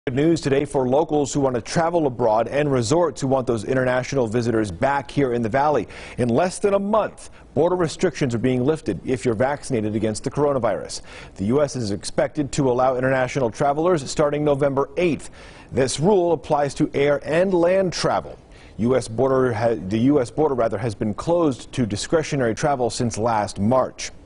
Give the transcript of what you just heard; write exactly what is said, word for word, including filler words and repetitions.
Good news today for locals who want to travel abroad and resorts who want those international visitors back here in the valley. In less than a month, border restrictions are being lifted if you're vaccinated against the coronavirus. The U S is expected to allow international travelers starting November eighth. This rule applies to air and land travel. U S border the U S border rather has been closed to discretionary travel since last March.